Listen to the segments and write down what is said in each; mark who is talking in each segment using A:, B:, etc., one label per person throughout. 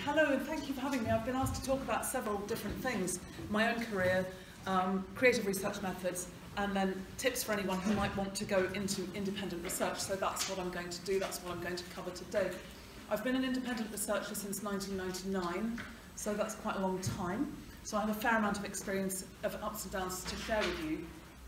A: Hello, and thank you for having me. I've been asked to talk about several different things. My own career, creative research methods, and then tips for anyone who might want to go into independent research. So that's what I'm going to do, that's what I'm going to cover today. I've been an independent researcher since 1999, so that's quite a long time. So I have a fair amount of experience of ups and downs to share with you.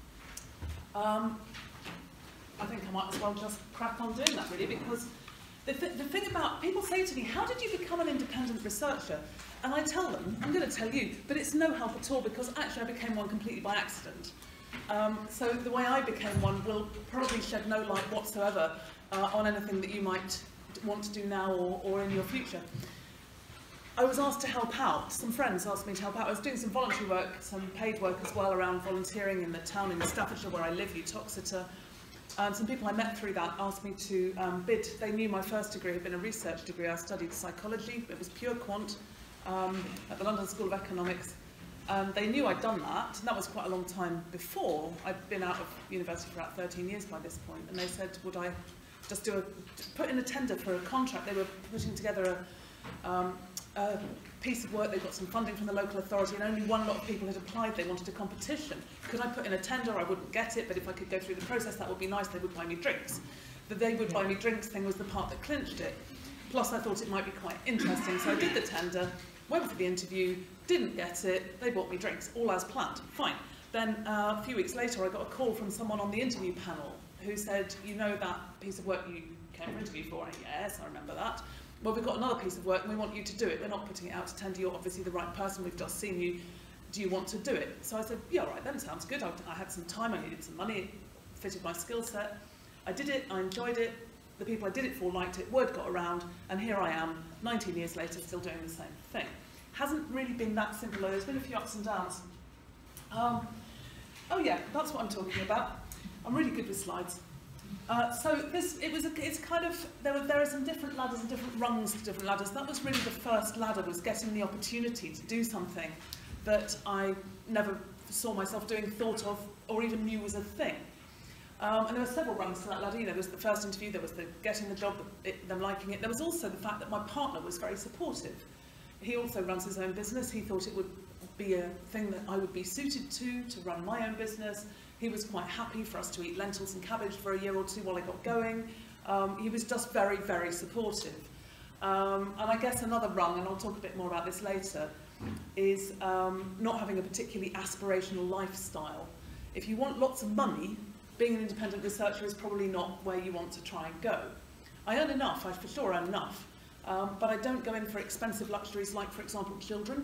A: I think I might as well just crack on doing that, really, because the thing about, people say to me, how did you become an independent researcher? And I tell them, I'm going to tell you, but it's no help at all, because actually I became one completely by accident. So the way I became one will probably shed no light whatsoever on anything that you might want to do now or in your future. I was asked to help out. Some friends asked me to help out. I was doing some voluntary work, some paid work as well around volunteering in the town in Staffordshire where I live, Uttoxeter. Some people I met through that asked me to bid. They knew my first degree had been a research degree. I studied psychology. It was pure quant at the London School of Economics. They knew I'd done that, and that was quite a long time before. I'd been out of university for about 13 years by this point, and they said, would I just put in a tender for a contract? They were putting together a piece of work. They got some funding from the local authority, and only one lot of people had applied. They wanted a competition. Could I put in a tender? I wouldn't get it, but if I could go through the process, that would be nice. They would buy me drinks. The they would buy me drinks thing was the part that clinched it. Plus, I thought it might be quite interesting, so I did the tender, went for the interview, didn't get it. They bought me drinks, all as planned. Fine. Then a few weeks later, I got a call from someone on the interview panel who said, you know that piece of work you came for interview for? And yes, I remember that. Well, we've got another piece of work and we want you to do it. We're not putting it out to tender. You're obviously the right person. We've just seen you. Do you want to do it? So I said, yeah, all right, then sounds good. I had some time. I needed some money. It fitted my skill set. I did it. I enjoyed it. The people I did it for liked it. Word got around. And here I am, 19 years later, still doing the same thing. Hasn't really been that simple, though. There's been a few ups and downs. Oh, yeah, that's what I'm talking about. I'm really good with slides. It's kind of, there are some different ladders and different rungs to different ladders. That was really the first ladder, was getting the opportunity to do something that I never saw myself doing, thought of, or even knew was a thing. And there were several rungs to that ladder. You know, there was the first interview, there was the getting the job, them liking it. There was also the fact that my partner was very supportive. He also runs his own business. He thought it would be a thing that I would be suited to run my own business. He was quite happy for us to eat lentils and cabbage for a year or two while I got going. He was just very, very supportive. And I guess another rung, and I'll talk a bit more about this later, is not having a particularly aspirational lifestyle. If you want lots of money, being an independent researcher is probably not where you want to try and go. I earn enough, I for sure earn enough, but I don't go in for expensive luxuries like, for example, children.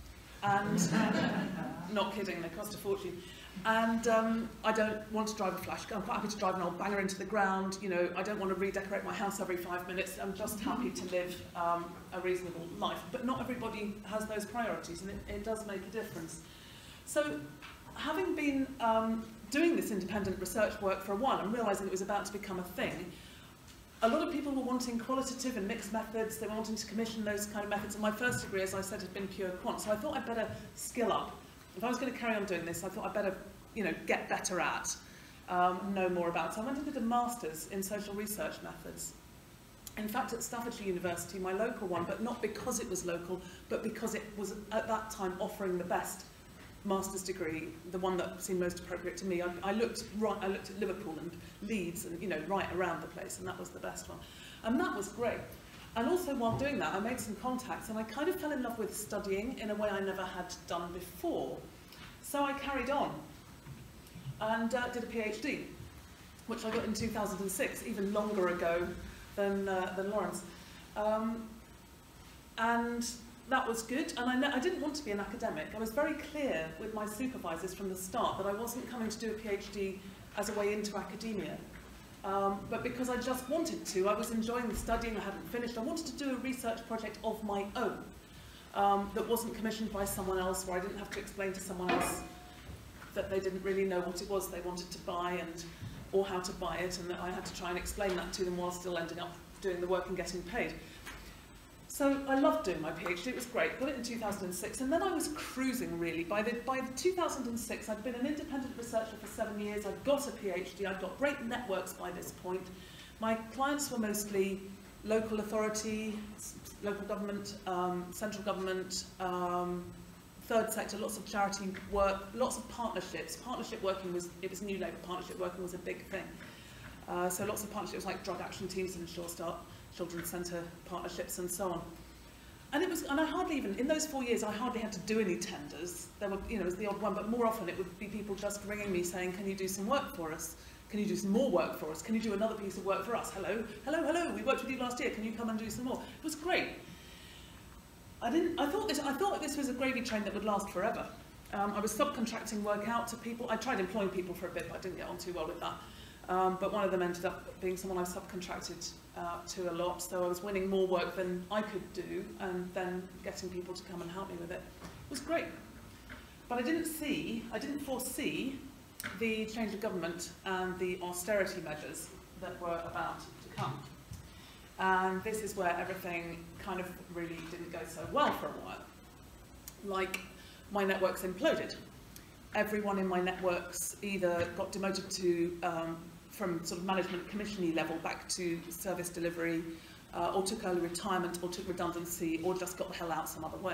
A: And not kidding, they cost a fortune. And I don't want to drive a flash car. I'm quite happy to drive an old banger into the ground. You know, I don't want to redecorate my house every 5 minutes. I'm just happy to live a reasonable life. But not everybody has those priorities, and it does make a difference. So, having been doing this independent research work for a while and realising it was about to become a thing, a lot of people were wanting qualitative and mixed methods. They were wanting to commission those kind of methods. And my first degree, as I said, had been pure quant. So I thought I'd better skill up. If I was going to carry on doing this, I thought I'd better, you know, get better at, know more about. So I went and did a master's in social research methods. In fact, at Staffordshire University, my local one, but not because it was local, but because it was at that time offering the best master's degree, the one that seemed most appropriate to me. I looked at Liverpool and Leeds and, you know, right around the place, and that was the best one. And that was great. And also while doing that, I made some contacts, and I kind of fell in love with studying in a way I never had done before. So I carried on and did a PhD, which I got in 2006, even longer ago than Lawrence. And that was good, and I didn't want to be an academic. I was very clear with my supervisors from the start that I wasn't coming to do a PhD as a way into academia. But because I just wanted to, I was enjoying the studying, I hadn't finished, I wanted to do a research project of my own that wasn't commissioned by someone else, where I didn't have to explain to someone else that they didn't really know what it was they wanted to buy or how to buy it, and that I had to try and explain that to them while still ending up doing the work and getting paid. So I loved doing my PhD, it was great, got it in 2006, and then I was cruising really. By 2006, I'd been an independent researcher for 7 years, I'd got a PhD, I'd got great networks by this point. My clients were mostly local authority, local government, central government, third sector, lots of charity work, lots of partnerships. Partnership working was, it was New Labour, partnership working was a big thing. So lots of partnerships like drug action teams and Sure Start, Children's Centre partnerships and so on. And I hardly even, in those 4 years, I hardly had to do any tenders. There were, you know, it was the odd one, but more often it would be people just ringing me saying, can you do some work for us? Can you do some more work for us? Can you do another piece of work for us? Hello, hello, hello, we worked with you last year, can you come and do some more? It was great. I thought this was a gravy train that would last forever. I was subcontracting work out to people. I tried employing people for a bit, but I didn't get on too well with that. But one of them ended up being someone I subcontracted to a lot, so I was winning more work than I could do, and then getting people to come and help me with it. It was great. But I didn't foresee the change of government and the austerity measures that were about to come. And this is where everything kind of really didn't go so well for a while. Like, my networks imploded. Everyone in my networks either got demoted to from sort of management commissiony level back to service delivery, or took early retirement, or took redundancy, or just got the hell out some other way.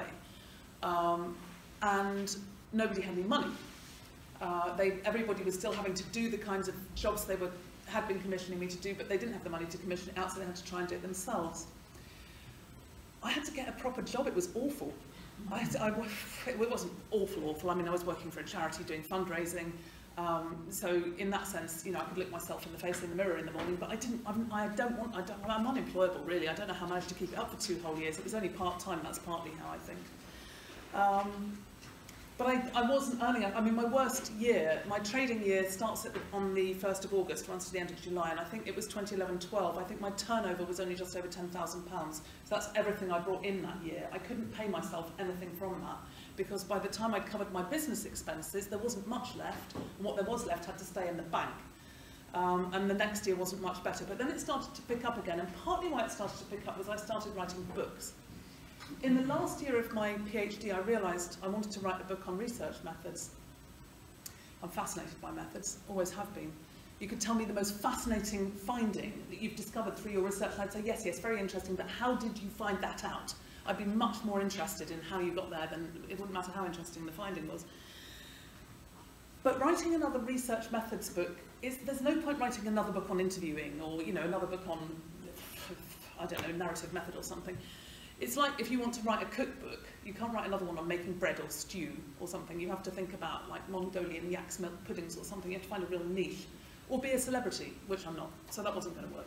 A: And nobody had any money. Everybody was still having to do the kinds of jobs they had been commissioning me to do, but they didn't have the money to commission it out, so they had to try and do it themselves. I had to get a proper job. It was awful. It wasn't awful. I mean, I was working for a charity doing fundraising, so in that sense, you know, I could look myself in the face in the mirror in the morning, but I'm unemployable, really. I don't know how I managed to keep it up for 2 whole years. It was only part-time, that's partly how I think. But I wasn't earning, I mean, my worst year, my trading year starts on the 1st of August, runs to the end of July, and I think it was 2011-12. I think my turnover was only just over £10,000. So that's everything I brought in that year. I couldn't pay myself anything from that, because by the time I'd covered my business expenses, there wasn't much left, and what there was left had to stay in the bank. And the next year wasn't much better. But then it started to pick up again, and partly why it started to pick up was I started writing books. In the last year of my PhD, I realised I wanted to write a book on research methods. I'm fascinated by methods, always have been. You could tell me the most fascinating finding that you've discovered through your research, and I'd say, yes, very interesting, but how did you find that out? I'd be much more interested in how you got there than it wouldn't matter how interesting the finding was. But writing another research methods book, there's no point writing another book on interviewing, or, you know, another book on, I don't know, narrative method or something. It's like if you want to write a cookbook, you can't write another one on making bread or stew or something. You have to think about like Mongolian yak's milk puddings or something. You have to find a real niche. Or be a celebrity, which I'm not, so that wasn't going to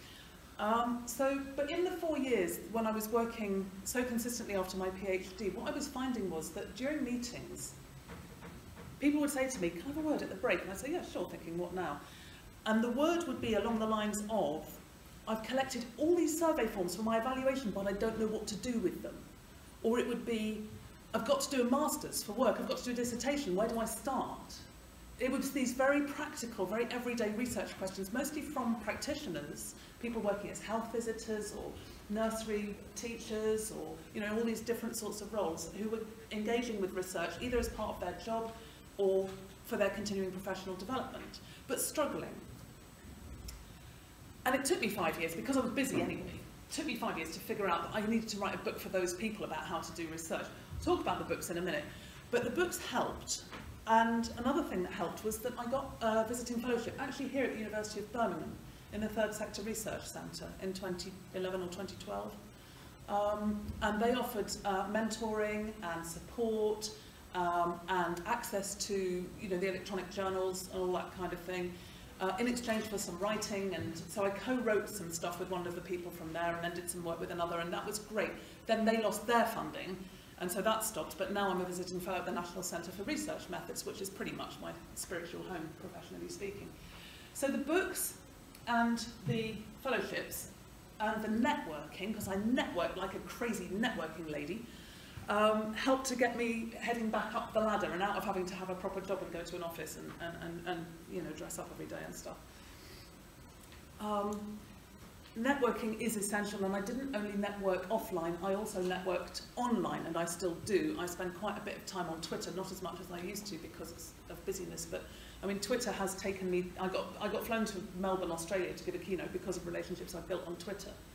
A: work. But in the 4 years when I was working so consistently after my PhD, what I was finding was that during meetings, people would say to me, can I have a word at the break? And I'd say, yeah, sure, thinking, what now? And the word would be along the lines of, I've collected all these survey forms for my evaluation, but I don't know what to do with them. Or it would be, I've got to do a master's for work, I've got to do a dissertation, where do I start? It was these very practical, very everyday research questions, mostly from practitioners, people working as health visitors or nursery teachers, or, you know, all these different sorts of roles, who were engaging with research either as part of their job or for their continuing professional development, but struggling. And it took me 5 years, because I was busy anyway, it took me 5 years to figure out that I needed to write a book for those people about how to do research. I'll talk about the books in a minute, but the books helped. And another thing that helped was that I got a visiting fellowship, actually here at the University of Birmingham, in the Third Sector Research Centre in 2011 or 2012. And they offered mentoring and support and access to, you know, the electronic journals and all that kind of thing, in exchange for some writing. And so I co-wrote some stuff with one of the people from there, and then did some work with another, and that was great. Then they lost their funding, and so that stopped, but now I'm a visiting fellow at the National Centre for Research Methods, which is pretty much my spiritual home, professionally speaking. So the books and the fellowships and the networking, because I networked like a crazy networking lady, helped to get me heading back up the ladder and out of having to have a proper job and go to an office and you know, dress up every day and stuff. Networking is essential, and I didn't only network offline, I also networked online, and I still do. I spend quite a bit of time on Twitter, not as much as I used to because of busyness, but I mean, Twitter has taken me, I got flown to Melbourne, Australia to give a keynote because of relationships I built on Twitter.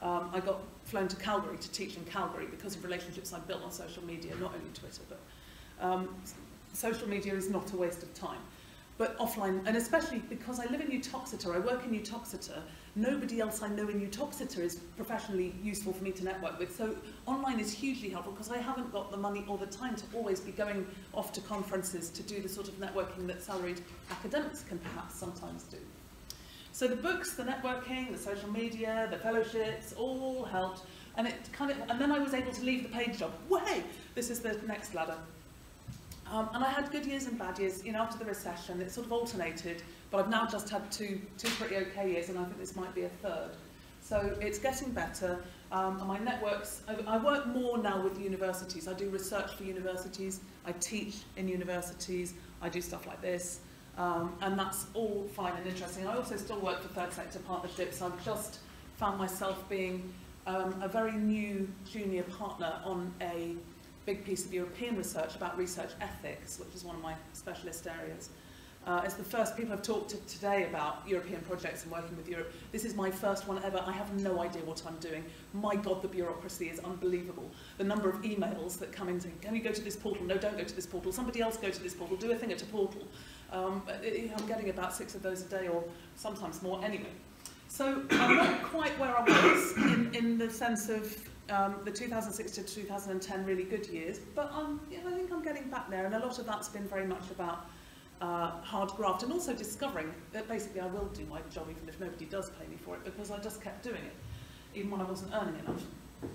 A: I got flown to Calgary to teach in Calgary because of relationships I built on social media, not only Twitter, but social media is not a waste of time. But offline, and especially because I live in Uttoxeter, I work in Uttoxeter, nobody else I know in Uttoxeter is professionally useful for me to network with. So online is hugely helpful because I haven't got the money or the time to always be going off to conferences to do the sort of networking that salaried academics can perhaps sometimes do. So the books, the networking, the social media, the fellowships, all helped. And and then I was able to leave the paid job. Way! This is the next ladder. And I had good years and bad years, you know, after the recession. It sort of alternated, but I've now just had two pretty okay years, and I think this might be a third. So it's getting better. And my networks, I work more now with universities. I do research for universities. I teach in universities. I do stuff like this. And that's all fine and interesting. I also still work for third sector partnerships. I've just found myself being a very new junior partner on a big piece of European research about research ethics, which is one of my specialist areas. It's the first people I've talked to today about European projects and working with Europe. This is my first one ever. I have no idea what I'm doing. My God, the bureaucracy is unbelievable. The number of emails that come in saying, can you go to this portal? No, don't go to this portal. Somebody else go to this portal. Do a thing at a portal. I'm getting about 6 of those a day, or sometimes more anyway. So I'm not quite where I was in the sense of the 2006 to 2010 really good years, but I think I'm getting back there, and a lot of that's been very much about hard graft, and also discovering that basically I will do my job even if nobody does pay me for it, because I just kept doing it, even when I wasn't earning enough.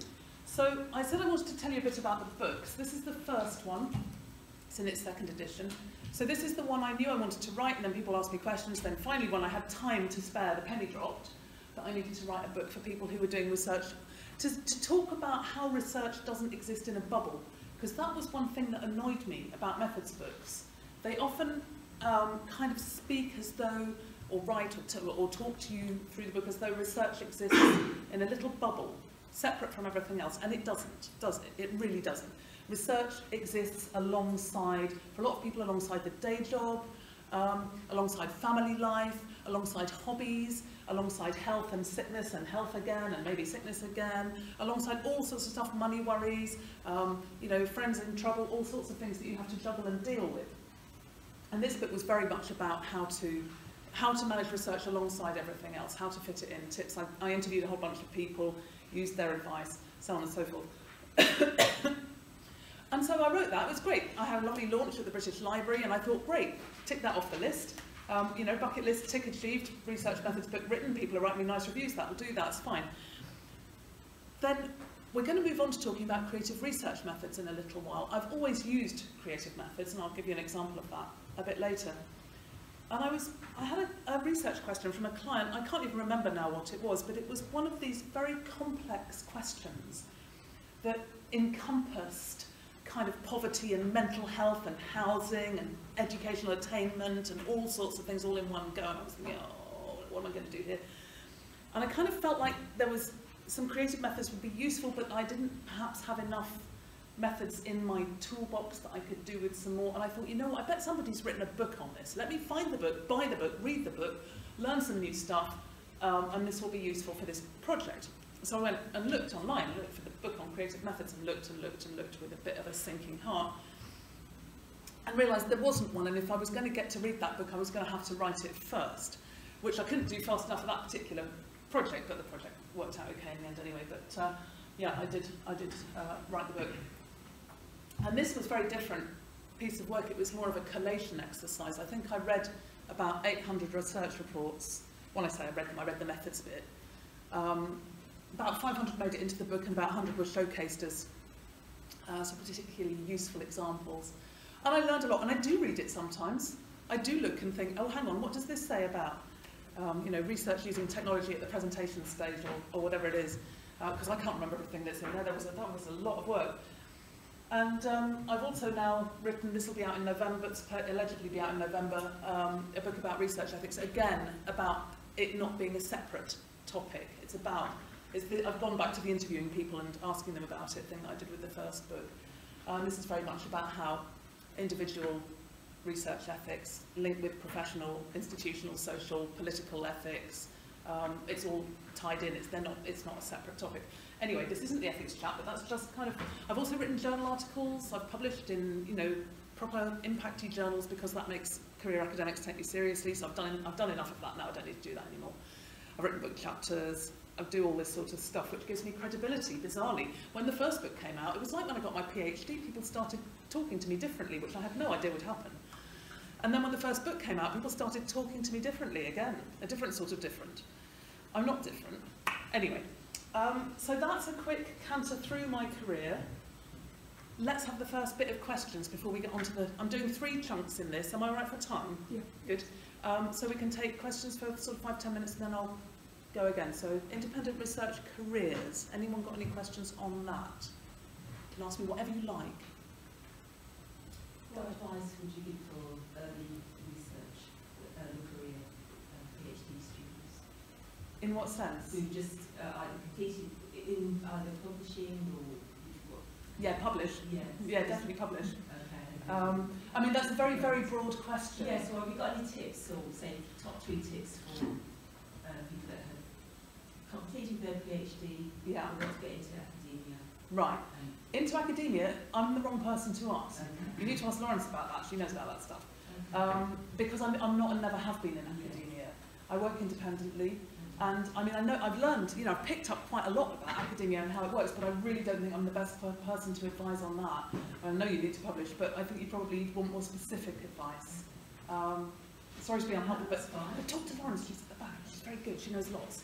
A: So I said I wanted to tell you a bit about the books. This is the first one. It's in its second edition. So this is the one I knew I wanted to write, and then people asked me questions. Then finally, when I had time to spare, the penny dropped that I needed to write a book for people who were doing research, to talk about how research doesn't exist in a bubble, because that was one thing that annoyed me about methods books. They often kind of speak as though, or write or talk to you through the book as though research exists in a little bubble, separate from everything else, and it doesn't, does it? It really doesn't. Research exists alongside, for a lot of people, alongside the day job, alongside family life, alongside hobbies, alongside health and sickness and health again and maybe sickness again, alongside all sorts of stuff, money worries, you know, friends in trouble, all sorts of things that you have to juggle and deal with. And this book was very much about how to manage research alongside everything else, how to fit it in, tips. I interviewed a whole bunch of people, used their advice, so on and so forth. And so I wrote that. It was great. I had a lovely launch at the British Library, and I thought, great, tick that off the list. You know, bucket list, tick achieved, research methods book written, people are writing me nice reviews, that'll do, that's fine. Then we're going to move on to talking about creative research methods in a little while. I've always used creative methods, and I'll give you an example of that a bit later. And I had a research question from a client. I can't even remember now what it was, but it was one of these very complex questions that encompassed kind of poverty and mental health and housing and educational attainment and all sorts of things all in one go. And I was thinking, oh, what am I going to do here? And I kind of felt like there was some creative methods would be useful, but I didn't perhaps have enough methods in my toolbox that I could do with some more. And I thought, you know what, I bet somebody's written a book on this. Let me find the book, buy the book, read the book, learn some new stuff, and this will be useful for this project. So I went and looked online, looked for the book on creative methods, and looked and looked and looked with a bit of a sinking heart, and realised there wasn't one, and if I was going to get to read that book, I was going to have to write it first, which I couldn't do fast enough for that particular project, but the project worked out okay in the end anyway. But yeah, I did write the book. And this was a very different piece of work. It was more of a collation exercise. I think I read about 800 research reports. When I say I read them, I read the methods bit. About 500 made it into the book, and about 100 were showcased as some particularly useful examples. And I learned a lot, and I do read it sometimes. I do look and think, oh, hang on, what does this say about you know, research using technology at the presentation stage, or whatever it is, because I can't remember everything that's in there. That was a lot of work. And I've also now written, this will be out in November, it's allegedly be out in November, a book about research ethics, again, about it not being a separate topic. It's about, I've gone back to the interviewing people and asking them about it thing that I did with the first book. This is very much about how individual research ethics linked with professional, institutional, social, political ethics, It's all tied in, it's not a separate topic. Anyway, this isn't the ethics chat, but that's just kind of, I've also written journal articles, I've published in, you know, proper impacty journals because that makes career academics take me seriously, so I've done enough of that now, I don't need to do that anymore. I've written book chapters, I do all this sort of stuff which gives me credibility, bizarrely. When the first book came out, it was like when I got my PhD, people started talking to me differently, which I had no idea would happen. And then when the first book came out, people started talking to me differently again, a different sort of different. I'm not different. Anyway, so that's a quick canter through my career. Let's have the first bit of questions before we get on to the... I'm doing 3 chunks in this. Am I right for time?
B: Yeah.
A: Good. So we can take questions for sort of 5–10 minutes and then I'll go again. So independent research careers. Anyone got any questions on that? You can ask me whatever you like.
C: What advice would you give for early research, early career PhD students?
A: In what sense?
C: Who just either completed in either publishing or what?
A: Yeah, publish.
C: Yes.
A: Yeah, definitely publish.
C: Okay.
A: I mean, that's a very, very broad question.
C: Yeah, so have you got any tips, or say top 3 tips for people that have completed their PhD
A: Yeah.
C: and want to get into academia?
A: Right. Into academia, I'm the wrong person to ask.
C: Okay.
A: You need to ask Lawrence about that. She knows about that stuff. Because I'm not and never have been in academia. I work independently. And I mean, I know I've learned, you know, I've picked up quite a lot about academia and how it works, but I really don't think I'm the best person to advise on that. I know you need to publish, but I think you probably want more specific advice. Sorry to be unhelpful, but talk to Lawrence, she's at the back. She's very good, she knows lots.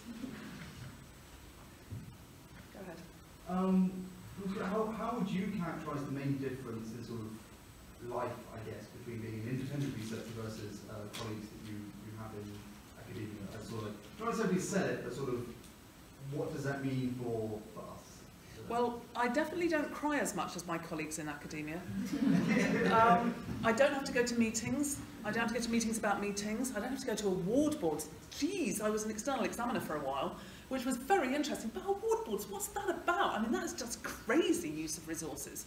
A: Go ahead.
D: How would you characterise the main difference in sort of life, I guess, between being an independent researcher versus colleagues that you have in academia? Sort of, not necessarily said it, but sort of, what does that mean for us?
A: Well, I definitely don't cry as much as my colleagues in academia. I don't have to go to meetings. I don't have to go to meetings about meetings. I don't have to go to award boards. Geez, I was an external examiner for a while, which was very interesting. But award boards, what's that about? I mean, that is just crazy use of resources.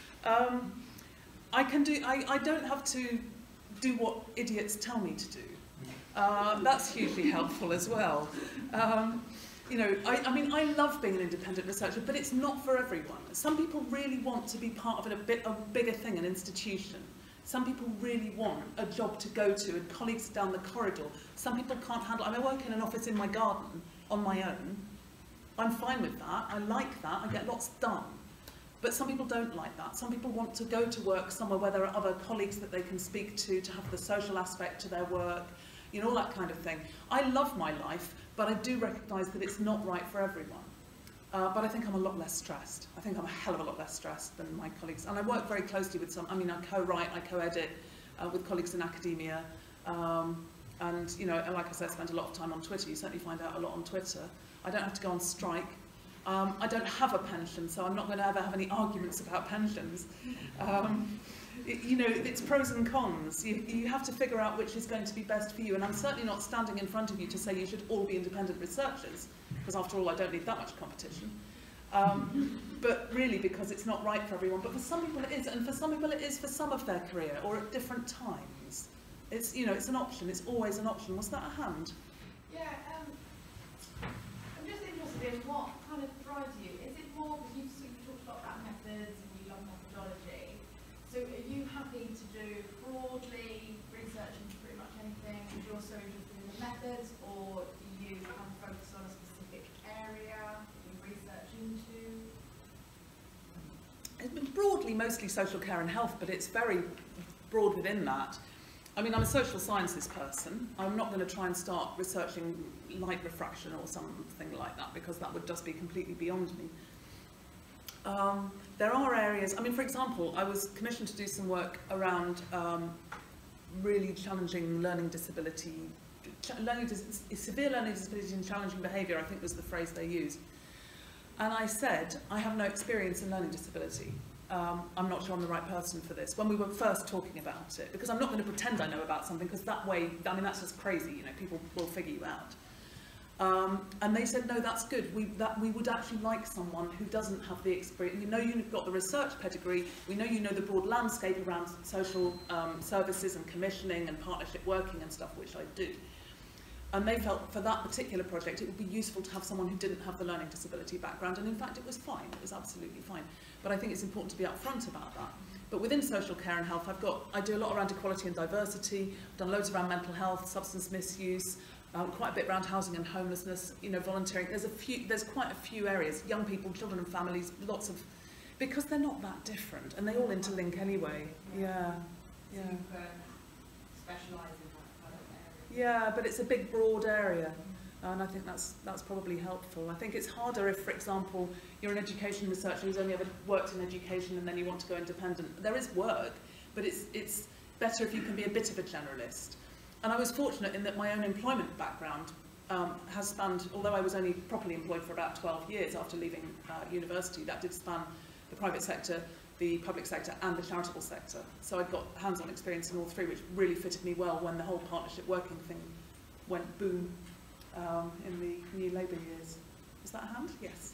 A: I don't have to do what idiots tell me to do. That's hugely helpful as well. You know, I mean, I love being an independent researcher, but it's not for everyone. Some people really want to be part of a bigger thing, an institution. Some people really want a job to go to and colleagues down the corridor. Some people can't handle, I mean, I work in an office in my garden on my own. I'm fine with that, I like that, I get lots done. But some people don't like that. Some people want to go to work somewhere where there are other colleagues that they can speak to have the social aspect to their work, you know, all that kind of thing. I love my life, but I do recognise that it's not right for everyone. But I think I'm a lot less stressed. I think I'm a hell of a lot less stressed than my colleagues. And I work very closely with some, I mean, I co-write, I co-edit with colleagues in academia. And, you know, like I said, I spend a lot of time on Twitter. You certainly find out a lot on Twitter. I don't have to go on strike. I don't have a pension, so I'm not going to ever have any arguments about pensions. You know, it's pros and cons. You have to figure out which is going to be best for you. And I'm certainly not standing in front of you to say you should all be independent researchers, because after all, I don't need that much competition. But really, because it's not right for everyone. But for some people it is, and for some people it is for some of their career or at different times. It's, you know, it's an option. It's always an option. Was that a hand?
E: Yeah, I'm just interested in what kind of drives you. Is it more that you've talked a lot about methods and you love methodology? So are you happy to do broadly research into pretty much anything, and you're also interested in the methods, or do you have a focus on a specific area that you research into?
A: It's been broadly mostly social care and health, but it's very broad within that. I mean, I'm a social sciences person. I'm not going to try and start researching light refraction or something like that, because that would just be completely beyond me. There are areas, I mean, for example, I was commissioned to do some work around really challenging learning disability, severe learning disability and challenging behaviour, I think was the phrase they used. And I said, I have no experience in learning disability. I'm not sure I'm the right person for this, when we were first talking about it, because I'm not going to pretend I know about something, because that way, I mean, that's just crazy, you know, people will figure you out. And they said, no, that's good. We would actually like someone who doesn't have the experience. We know you've got the research pedigree. We know you know the broad landscape around social services and commissioning and partnership working and stuff, which I do. And they felt for that particular project it would be useful to have someone who didn't have the learning disability background, and in fact it was fine, it was absolutely fine. But I think it's important to be upfront about that. But within social care and health, I do a lot around equality and diversity, I've done loads around mental health, substance misuse, quite a bit around housing and homelessness, you know, volunteering. There's quite a few areas, young people, children and families, lots of, because they're not that different, and they all interlink anyway. Yeah.
E: So you specialise in that kind of area.
A: Yeah, but it's a big, broad area, and I think that's probably helpful. I think it's harder if, for example, you're an education researcher who's only ever worked in education and then you want to go independent. There is work, but it's better if you can be a bit of a generalist. And I was fortunate in that my own employment background has spanned, although I was only properly employed for about 12 years after leaving university, that did span the private sector, the public sector and the charitable sector. So I've got hands-on experience in all three, which really fitted me well when the whole partnership working thing went boom in the new Labour years. Is that a hand? Yes.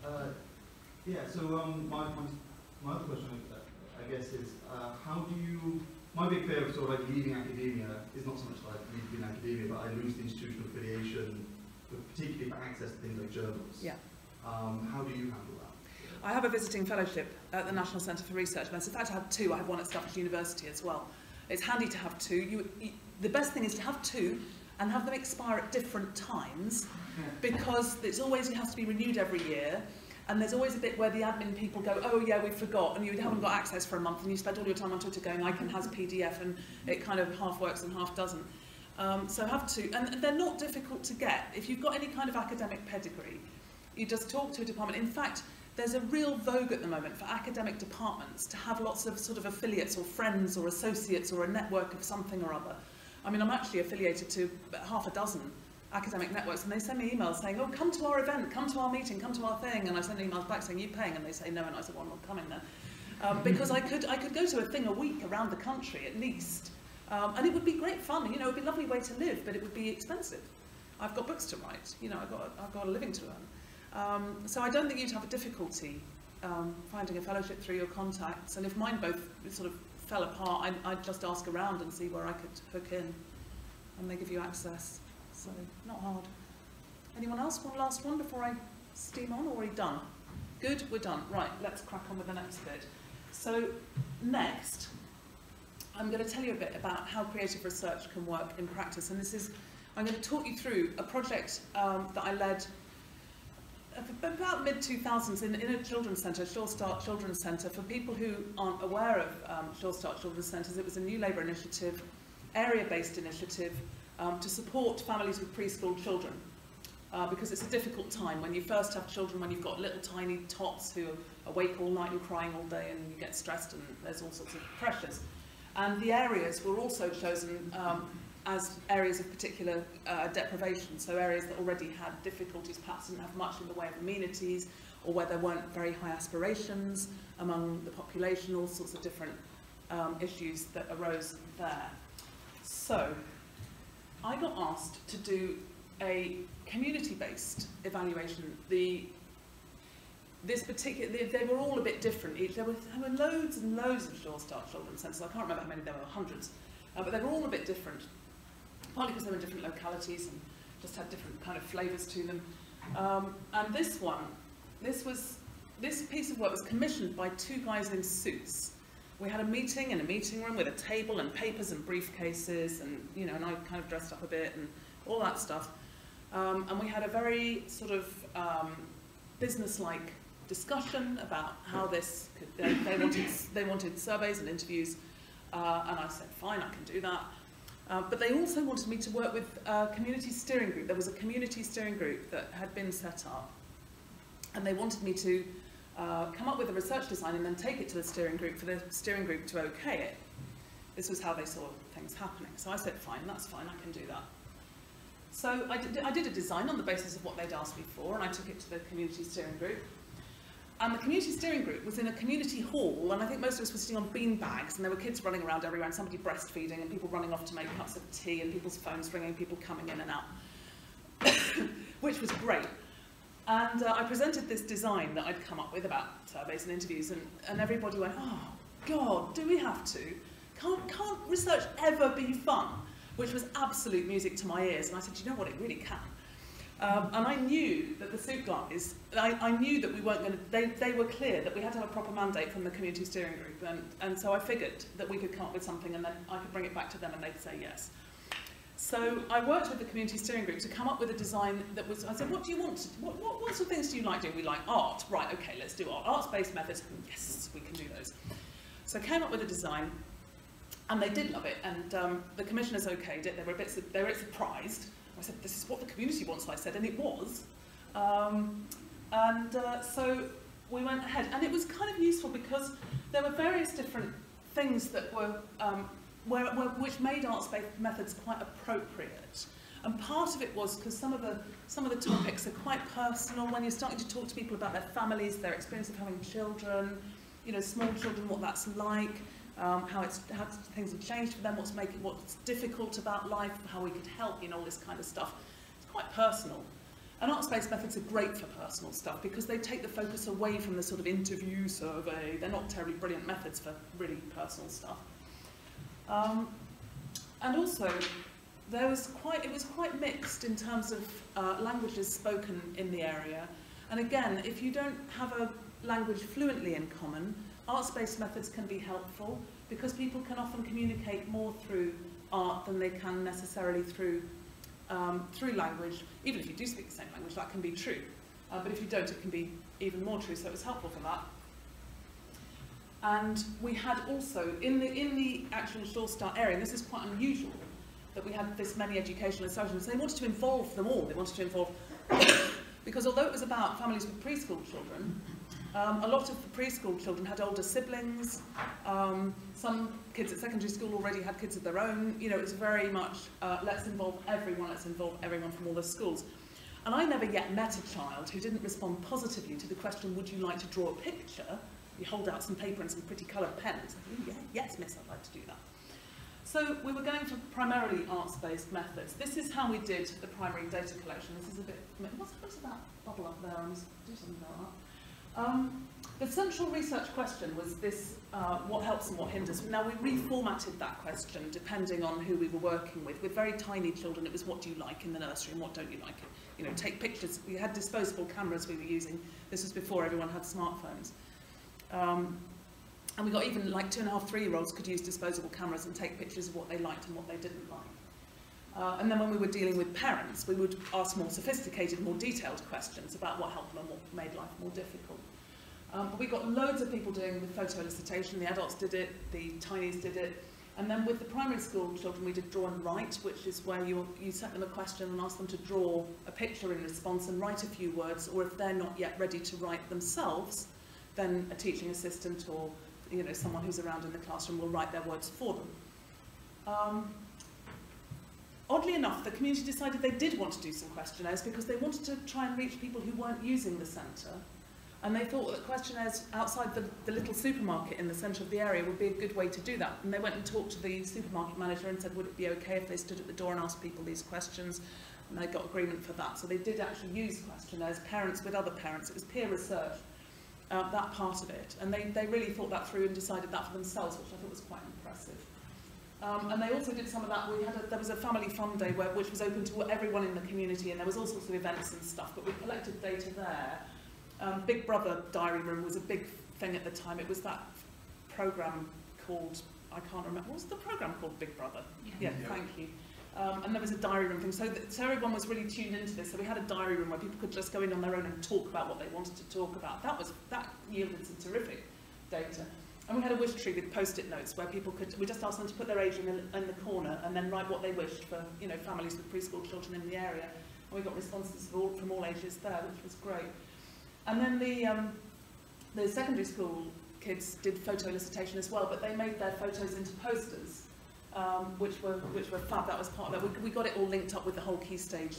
D: Yeah, so my other question, I guess, is how do you, my big fear of sort of like leaving academia is not so much like leaving academia, but I lose the institutional affiliation, particularly for access to things like journals.
A: Yeah.
D: How do you handle that?
A: I have a visiting fellowship at the National Centre for Research Medicine. In fact, I have two. I have one at Staffordshire University as well. It's handy to have two. The best thing is to have two and have them expire at different times, because it's always, it has to be renewed every year. And there's always a bit where the admin people go, oh yeah, we forgot, and you haven't got access for a month, and you spend all your time on Twitter going, ICANN has PDF, and it kind of half works and half doesn't. So have two, and they're not difficult to get. If you've got any kind of academic pedigree, you just talk to a department. In fact, there's a real vogue at the moment for academic departments to have lots of sort of affiliates or friends or associates or a network of something or other. I mean, I'm actually affiliated to half a dozen academic networks, and they send me emails saying, oh, come to our event, come to our meeting, come to our thing, and I send emails back saying, you paying? And they say no, and I said, well, I'm not coming then. Because I could go to a thing a week around the country at least, and it would be great fun, you know, it would be a lovely way to live, but it would be expensive. I've got books to write, you know, I've got a living to earn. So I don't think you'd have a difficulty finding a fellowship through your contacts, and if mine both sort of fell apart, I'd just ask around and see where I could hook in, and they give you access. So, not hard. Anyone else? One last one before I steam on, or are we done? Good, we're done. Right, let's crack on with the next bit. So, next, I'm going to tell you a bit about how creative research can work in practice. And this is, I'm going to talk you through a project that I led about mid-2000s in a children's centre, Sure Start Children's Centre. For people who aren't aware of Sure Start Children's Centres, it was a new Labour initiative, area-based initiative, to support families with preschool children, because it's a difficult time when you first have children, when you've got little tiny tots who are awake all night and crying all day, and you get stressed and there's all sorts of pressures. And the areas were also chosen as areas of particular deprivation, so areas that already had difficulties, perhaps didn't have much in the way of amenities, or where there weren't very high aspirations among the population, all sorts of different issues that arose there. So, I got asked to do a community-based evaluation. They were all a bit different. There were loads and loads of Sure Start Children's Centres. I can't remember how many there were, hundreds. But they were all a bit different, partly because they were in different localities and just had different kind of flavours to them. And this piece of work was commissioned by two guys in suits. We had a meeting in a meeting room with a table and papers and briefcases, and you know, and I kind of dressed up a bit and all that stuff. And we had a very sort of business-like discussion about how this could. They wanted surveys and interviews, and I said, fine, I can do that. But they also wanted me to work with a community steering group. There was a community steering group that had been set up, and they wanted me to come up with a research design and then take it to the steering group for the steering group to okay it. This was how they saw things happening. So I said, fine, that's fine, I can do that. So I did a design on the basis of what they'd asked me for, and I took it to the community steering group. And the community steering group was in a community hall, and I think most of us were sitting on bean bags, and there were kids running around everywhere, and somebody breastfeeding, and people running off to make cups of tea, and people's phones ringing, people coming in and out, which was great. And I presented this design that I'd come up with about surveys and interviews, and everybody went, oh, God, do we have to? Can't research ever be fun? which was absolute music to my ears. And I said, you know what, it really can. And I knew that the Soup guys, I knew that we weren't going to, they were clear that we had to have a proper mandate from the community steering group, and so I figured that we could come up with something and then I could bring it back to them and they'd say yes. So I worked with the community steering group to come up with a design that was, I said, what do you want, what sort of things do you like doing? We like art, right, okay, let's do art. Arts-based methods, yes, we can do those. So I came up with a design, and they did love it, and the commissioners okayed it, they were a bit surprised. I said, this is what the community wants, I said, and it was. So we went ahead, and it was kind of useful because there were various different things that were, which made arts-based methods quite appropriate. And part of it was because some of the topics are quite personal when you're starting to talk to people about their families, their experience of having children, you know, small children, what that's like. How things have changed for them, what's difficult about life, how we could help, you know, all this kind of stuff. It's quite personal. And arts-based methods are great for personal stuff because they take the focus away from the sort of interview survey. They're not terribly brilliant methods for really personal stuff. And also, it was quite mixed in terms of languages spoken in the area. And again, if you don't have a language fluently in common, arts-based methods can be helpful because people can often communicate more through art than they can necessarily through language. Even if you do speak the same language, that can be true. But if you don't, it can be even more true, so it was helpful for that. And we had also, in the actual Sure Start area, and this is quite unusual, that we had this many educational associations. They wanted to involve them all. They wanted to involve, because although it was about families with preschool children, a lot of the preschool children had older siblings. Some kids at secondary school already had kids of their own. You know, it's very much, let's involve everyone from all the schools. And I never yet met a child who didn't respond positively to the question, would you like to draw a picture? You hold out some paper and some pretty coloured pens. Yeah, yes, miss, I'd like to do that. So we were going for primarily arts-based methods. This is how we did the primary data collection. This is a bit, what's that bubble up there? I must do something about that. The central research question was this, what helps and what hinders. Now we reformatted that question depending on who we were working with. With very tiny children, it was what do you like in the nursery and what don't you like? You know, take pictures. We had disposable cameras we were using. This was before everyone had smartphones. And we got even like 2.5, 3-year-olds could use disposable cameras and take pictures of what they liked and what they didn't like. And then when we were dealing with parents, we would ask more sophisticated, more detailed questions about what helped them and what made life more difficult. But we got loads of people doing the photo elicitation. The adults did it, the tinies did it. And then with the primary school children, we did draw and write, which is where you sent them a question and asked them to draw a picture in response and write a few words, or if they're not yet ready to write themselves, then a teaching assistant or someone who's around in the classroom will write their words for them. Oddly enough, the community decided they did want to do some questionnaires because they wanted to try and reach people who weren't using the centre. And they thought that questionnaires outside the little supermarket in the centre of the area would be a good way to do that. And they went and talked to the supermarket manager and said, would it be okay if they stood at the door and asked people these questions? And they got agreement for that. So they did actually use questionnaires, parents with other parents. It was peer research, that part of it. And they really thought that through and decided that for themselves, which I thought was quite impressive. And they also did some of that. There was a family fun day which was open to everyone in the community, and there was all sorts of events and stuff, but we collected data there. Big Brother Diary Room was a big thing at the time. It was that programme called, I can't remember, what was the programme called, Big Brother? Yeah, thank you. And there was a diary room thing, so everyone was really tuned into this. So we had a diary room where people could just go in on their own and talk about what they wanted to talk about. That yielded some terrific data. And we had a wish tree with post-it notes where people could, we just asked them to put their age in the corner and then write what they wished for, families with preschool children in the area. And we got responses from all ages there, which was great. And then the secondary school kids did photo elicitation as well, but they made their photos into posters, which were fab. That was part of it. We got it all linked up with the whole Key Stage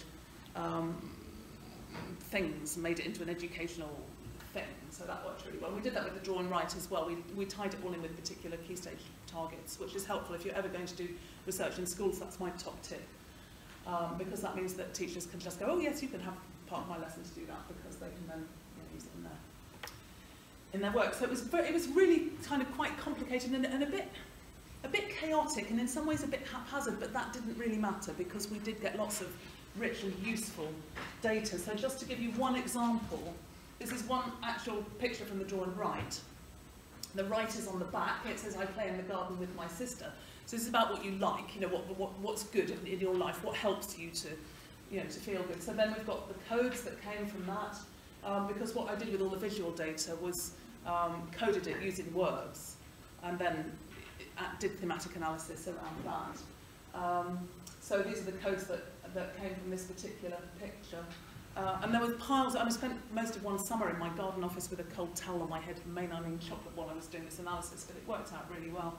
A: things, made it into an educational thing, so that worked really well. We did that with the draw and write as well. We tied it all in with particular Key Stage targets, which is helpful if you're ever going to do research in schools. That's my top tip, because that means that teachers can just go, oh yes, you can have part of my lesson to do that, because they can then use it in their work. So it was really kind of quite complicated and a bit a bit chaotic and in some ways a bit haphazard, but that didn't really matter because we did get lots of rich and useful data. So just to give you one example, this is one actual picture from the draw and write. The write is on the back. It says, I play in the garden with my sister. So this is about what you like, you know, what's good in your life, what helps you to, you know, to feel good. So then we've got the codes that came from that, because what I did with all the visual data was coded it using words, and then did thematic analysis around that. So these are the codes that came from this particular picture. And there was piles. I spent most of one summer in my garden office with a cold towel on my head from mainlining chocolate while I was doing this analysis, but it worked out really well.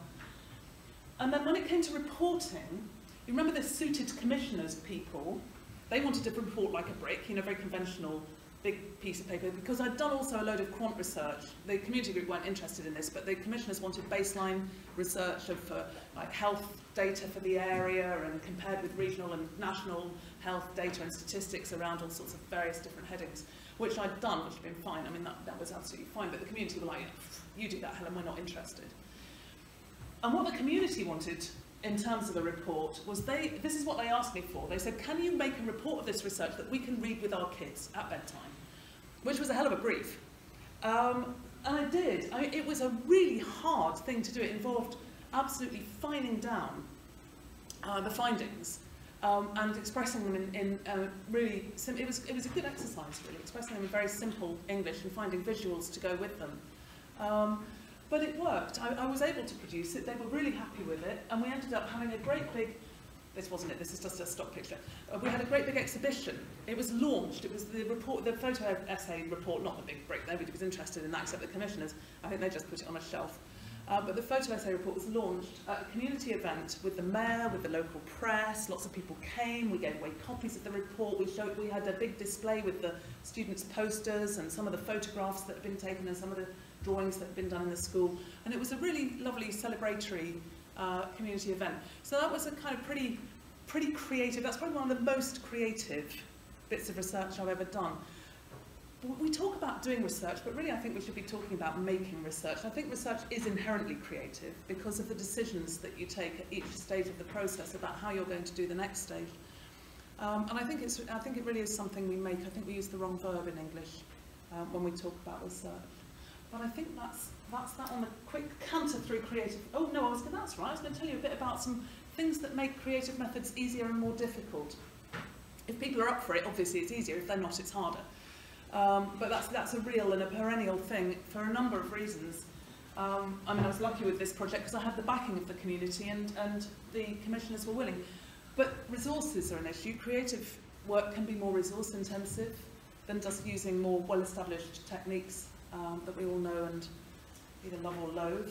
A: And then when it came to reporting, you remember the suited commissioners people? They wanted to report like a brick, you know, very conventional, big piece of paper, because I'd done also a load of quant research. The community group weren't interested in this, but the commissioners wanted baseline research of like health data for the area and compared with regional and national health data and statistics around all sorts of various different headings, which I'd done, which had been fine. I mean, that was absolutely fine, but the community were like, you do that, Helen, we're not interested. And what the community wanted in terms of a report was this is what they asked me for. They said, can you make a report of this research that we can read with our kids at bedtime? Which was a hell of a brief. And I did. It was a really hard thing to do. It involved absolutely fining down the findings and expressing them in really it was a good exercise, really, expressing them in very simple English and finding visuals to go with them. But it worked. I was able to produce it. They were really happy with it, and we ended up having a great big. This wasn't it. This is just a stock picture. We had a great big exhibition. It was launched. It was the report, the photo essay report, not the big break. Nobody was interested in that except the commissioners. I think they just put it on a shelf. But the photo essay report was launched at a community event with the mayor, with the local press. Lots of people came. We gave away copies of the report. We had a big display with the students' posters and some of the photographs that had been taken and some of the drawings that had been done in the school. And it was a really lovely celebratory community event. So that was a kind of pretty creative. That's probably one of the most creative bits of research I've ever done. We talk about doing research, but really I think we should be talking about making research. I think research is inherently creative because of the decisions that you take at each stage of the process about how you're going to do the next stage. And I think it really is something we make. I think we use the wrong verb in English when we talk about research. But I think that's that on the quick canter through creative. Oh no, that's right. I was going to tell you a bit about some things that make creative methods easier and more difficult. If people are up for it, obviously it's easier. If they're not, it's harder. But that's a real and a perennial thing for a number of reasons. I mean, I was lucky with this project because I had the backing of the community and the commissioners were willing. But resources are an issue. Creative work can be more resource intensive than just using more well-established techniques that we all know and either love or loathe.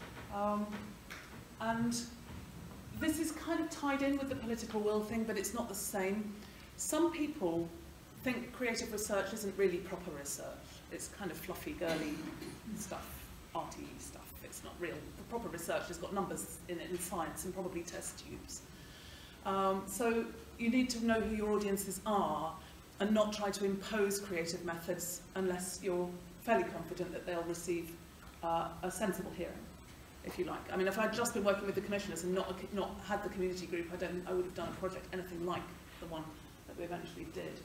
A: And this is kind of tied in with the political will thing, but it's not the same. Some people think creative research isn't really proper research. It's kind of fluffy, girly stuff, arty stuff. It's not real. The proper research has got numbers in it in science and probably test tubes. So you need to know who your audiences are and not try to impose creative methods unless you're fairly confident that they'll receive a sensible hearing, if you like. I mean, if I'd just been working with the commissioners and not had the community group, I would have done a project anything like the one that we eventually did.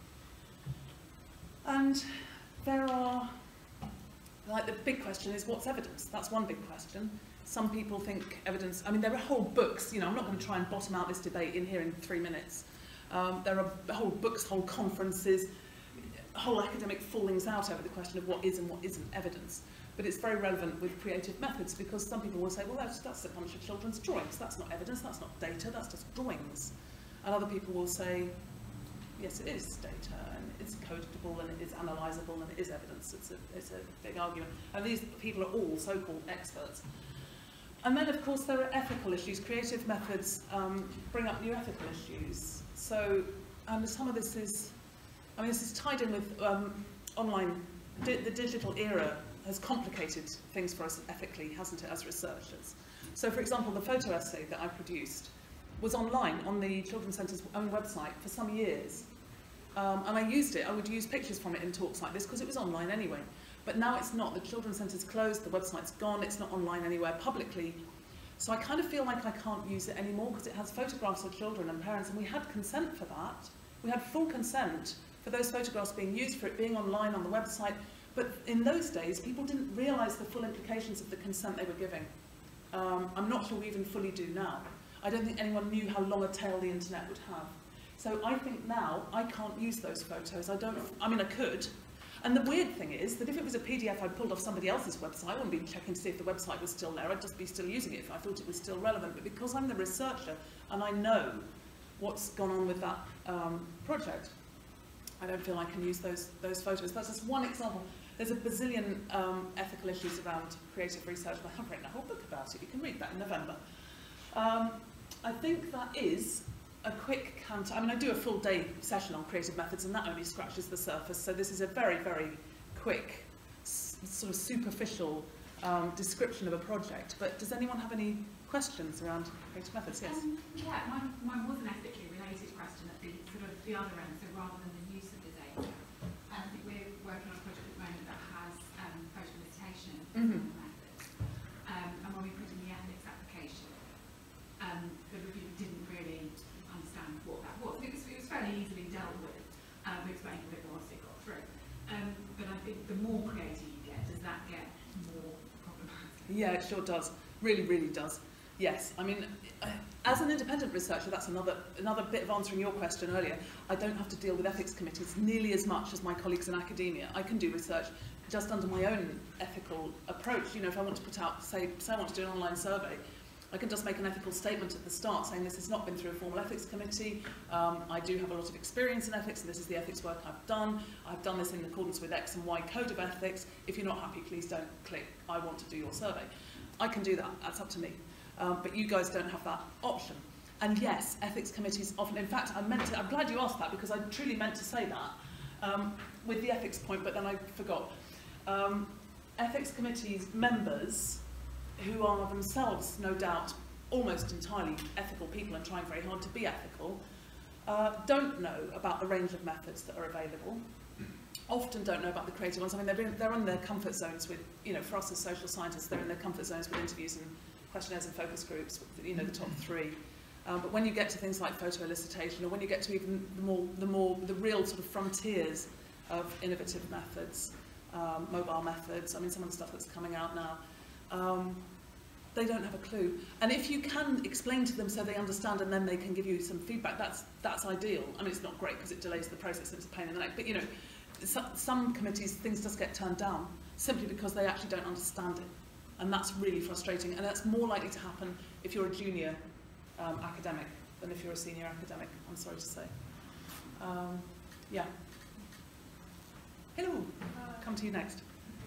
A: And there are, like, the big question is, what's evidence? That's one big question. Some people think evidence, I mean, there are whole books, you know, I'm not going to try and bottom out this debate in here in 3 minutes. There are whole books, whole conferences, whole academic fallings out over the question of what is and what isn't evidence. But it's very relevant with creative methods because some people will say, well, that's a bunch of children's drawings. That's not evidence, that's not data, that's just drawings. And other people will say, yes, it is data, and it's codable, and it is analysable, and it is evidence. It's a big argument. And these people are all so-called experts. And then, of course, there are ethical issues. Creative methods bring up new ethical issues. So, some of this is, I mean, this is tied in with online. The digital era has complicated things for us ethically, hasn't it, as researchers? So, for example, the photo essay that I produced was online on the Children's Centre's own website for some years. And I used it. I would use pictures from it in talks like this because it was online anyway. But now it's not. The Children's Centre's closed, the website's gone, it's not online anywhere publicly. So I kind of feel like I can't use it anymore because it has photographs of children and parents, and we had consent for that. We had full consent for those photographs being used, for it being online on the website. But in those days, people didn't realise the full implications of the consent they were giving. I'm not sure we even fully do now. I don't think anyone knew how long a tail the internet would have. So I think now I can't use those photos. I mean, I could. And the weird thing is that if it was a PDF I pulled off somebody else's website, I wouldn't be checking to see if the website was still there. I'd just be still using it if I thought it was still relevant. But because I'm the researcher and I know what's gone on with that project, I don't feel I can use those photos. That's just one example. There's a bazillion ethical issues around creative research, and I have written a whole book about it. You can read that in November. I think that is a quick counter. I mean, I do a full day session on creative methods, and that only scratches the surface. So this is a very, very quick, sort of superficial description of a project. But does anyone have any questions around creative methods? Yes.
B: Yeah, mine was an ethically related question at the sort of the other end, so rather than the use of the data. I think we're working on a project at the moment that has photo elicitation methods. And when we put in the ethics application, the reviewer didn't really understand what that was. It was fairly easily dealt with. We explained a bit more as it got through. But I think the more creative you get, does that get more problematic?
A: Yeah, it sure does. Really, really does. Yes, I mean, as an independent researcher, that's another bit of answering your question earlier. I don't have to deal with ethics committees nearly as much as my colleagues in academia. I can do research just under my own ethical approach. You know, if I want to put out, say I want to do an online survey, I can just make an ethical statement at the start saying this has not been through a formal ethics committee. I do have a lot of experience in ethics, and this is the ethics work I've done. I've done this in accordance with X and Y code of ethics. If you're not happy, please don't click I want to do your survey. I can do that. That's up to me. But you guys don't have that option. And yes, ethics committees often, in fact, I'm glad you asked that because I truly meant to say that with the ethics point, but then I forgot. Ethics committees members, who are themselves, no doubt, almost entirely ethical people and trying very hard to be ethical, don't know about the range of methods that are available, often don't know about the creative ones. I mean, they're in their comfort zones with, you know, for us as social scientists, they're in their comfort zones with interviews and questionnaires and focus groups, you know, the top three. But when you get to things like photo elicitation, or when you get to even the real sort of frontiers of innovative methods, mobile methods, I mean, some of the stuff that's coming out now, they don't have a clue. And if you can explain to them so they understand and then they can give you some feedback, that's ideal. I mean, it's not great because it delays the process and it's a pain in the neck, but you know, some committees, things just get turned down simply because they actually don't understand it. And that's really frustrating, and that's more likely to happen if you're a junior academic than if you're a senior academic, I'm sorry to say. Yeah. Hello, come to you next.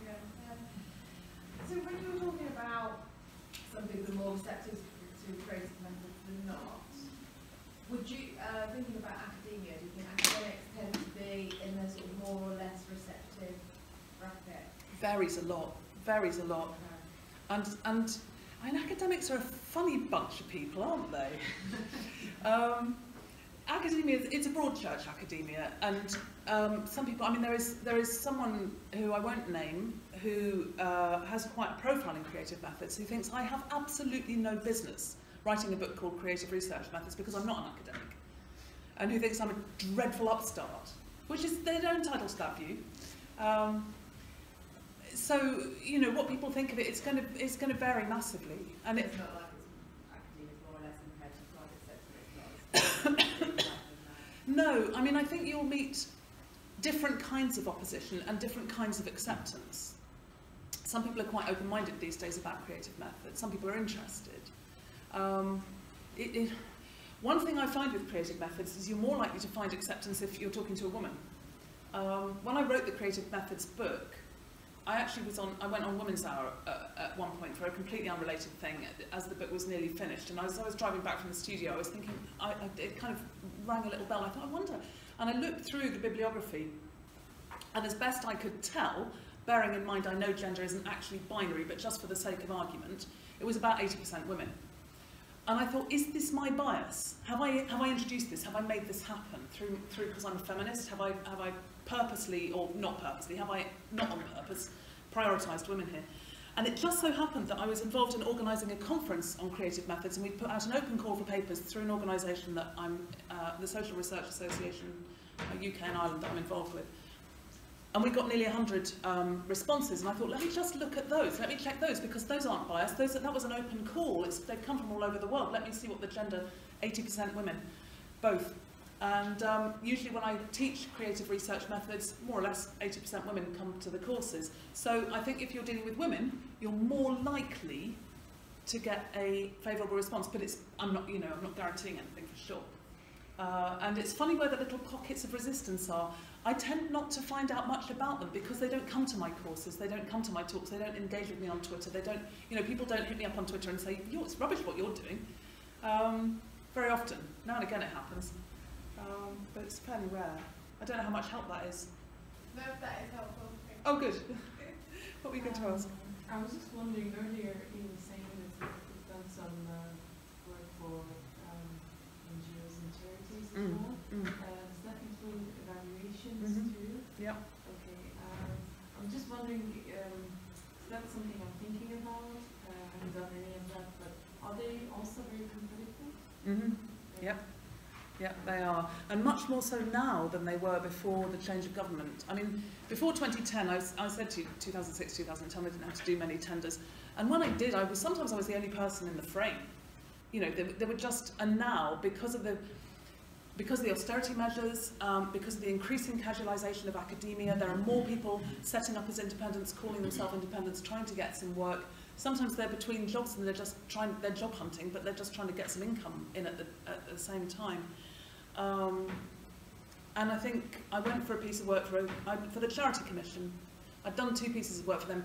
F: So when you were talking about some people are more receptive to creative methods than not, would you, thinking about academia, do you think academics tend to be in the sort of more or less receptive bracket?
A: Varies a lot, varies a lot. And I mean, academics are a funny bunch of people, aren't they? Academia, it's a broad church, academia, and some people, I mean, there is someone who I won't name who has quite a profile in creative methods who thinks I have absolutely no business writing a book called Creative Research Methods because I'm not an academic, and who thinks I'm a dreadful upstart, which is, they're entitled to that view. So, you know, what people think of it, it's going to vary massively, and
F: it's not like it's academia more or less in the private sector, it's not.
A: No, I mean, I think you'll meet different kinds of opposition and different kinds of acceptance. Some people are quite open-minded these days about creative methods. Some people are interested. One thing I find with creative methods is you're more likely to find acceptance if you're talking to a woman. When I wrote the Creative Methods book, I went on Women's Hour at one point for a completely unrelated thing as the book was nearly finished. And as I was driving back from the studio, I was thinking, it kind of rang a little bell. I thought, I wonder. And I looked through the bibliography, and as best I could tell, bearing in mind I know gender isn't actually binary, but just for the sake of argument, it was about 80% women. And I thought, is this my bias? Have I introduced this? Have I made this happen through because I'm a feminist? Have I purposely, or not purposely, have I not on purpose prioritised women here? And it just so happened that I was involved in organising a conference on creative methods, and we put out an open call for papers through an organisation that I'm, the Social Research Association, UK and Ireland, that I'm involved with. And we got nearly 100 responses, and I thought, let me just look at those, let me check those, because those aren't biased. That was an open call. They've come from all over the world. Let me see what the gender, 80% women, both. And usually when I teach creative research methods, more or less 80% women come to the courses. So I think if you're dealing with women, you're more likely to get a favourable response. But I'm not guaranteeing anything for sure. And it's funny where the little pockets of resistance are. I tend not to find out much about them because they don't come to my courses, they don't come to my talks, they don't engage with me on Twitter, they don't, people don't hit me up on Twitter and say, it's rubbish what you're doing. Very often. Now and again it happens. But it's fairly rare. I don't know how much help that is.
E: No, that is helpful.
A: Oh, good. What were you going to ask?
G: I was just wondering, earlier you were saying that you've done some work for NGOs and charities as well. Does that include evaluations too?
A: Yeah.
G: Okay. I'm just wondering, that's something I'm thinking about. I haven't done any of that, but are they also very competitive?
A: Yep. Yeah, they are. And much more so now than they were before the change of government. I mean, before 2010, I said to you, 2006, 2010, I didn't have to do many tenders. And when I did, sometimes I was the only person in the frame. There were just, and now, because of the austerity measures, because of the increasing casualisation of academia, there are more people setting up as independents, calling themselves independents, trying to get some work. Sometimes they're between jobs and they're job hunting, but they're just trying to get some income in at the same time. And I think I went for a piece of work for the Charity Commission. I'd done 2 pieces of work for them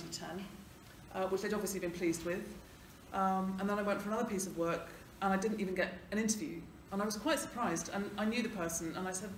A: pre-2010, which they'd obviously been pleased with. And then I went for another piece of work, and I didn't even get an interview. And I was quite surprised, and I knew the person, and I said,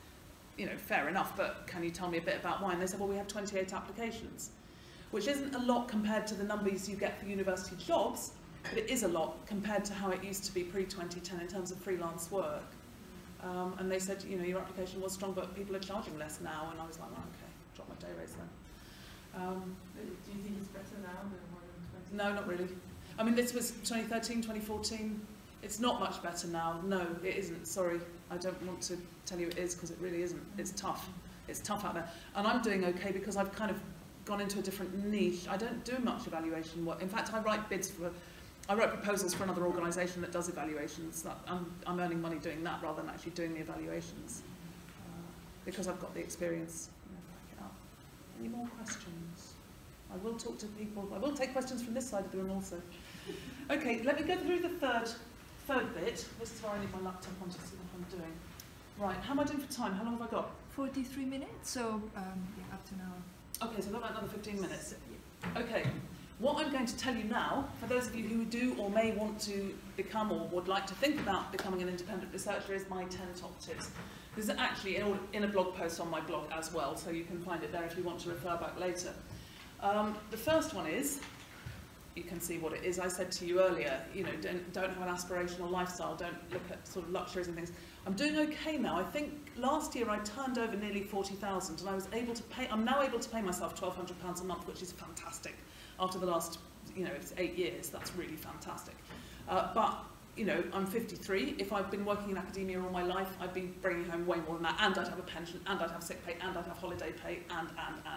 A: fair enough, but can you tell me a bit about why? And they said, well, we have 28 applications, which isn't a lot compared to the numbers you get for university jobs, but it is a lot compared to how it used to be pre-2010 in terms of freelance work. And they said, your application was strong, but people are charging less now. And I was like, well, okay, drop my day rates then.
G: Do you think it's better now than more than 20?
A: No, not really. I mean, this was 2013, 2014. It's not much better now. No, it isn't. Sorry, I don't want to tell you it is, because it really isn't. It's tough. It's tough out there. And I'm doing okay because I've kind of gone into a different niche. I don't do much evaluation work. In fact, I write proposals for another organisation that does evaluations. I'm earning money doing that rather than actually doing the evaluations, because I've got the experience. Back it up. Any more questions? I will talk to people. I will take questions from this side of the room also. Okay, let me go through the third bit. This is where I need my laptop on to see what I'm doing. Right, how am I doing for time? How long have I got?
H: 43 minutes, so up to an hour.
A: Okay, so I've got about another 15 minutes. Okay, what I'm going to tell you now, for those of you who do or may want to become or would like to think about becoming an independent researcher, is my 10 top tips. This is actually in a blog post on my blog as well, so you can find it there if you want to refer back later. The first one is, you can see what it is. I said to you earlier, don't have an aspirational lifestyle, don't look at sort of luxuries and things. I'm doing okay now. I think last year I turned over nearly 40,000, and I was able to pay. I'm now able to pay myself £1,200 a month, which is fantastic. After the last, it's 8 years, that's really fantastic. But I'm 53. If I've been working in academia all my life, I'd be bringing home way more than that, and I'd have a pension, and I'd have sick pay, and I'd have holiday pay, and.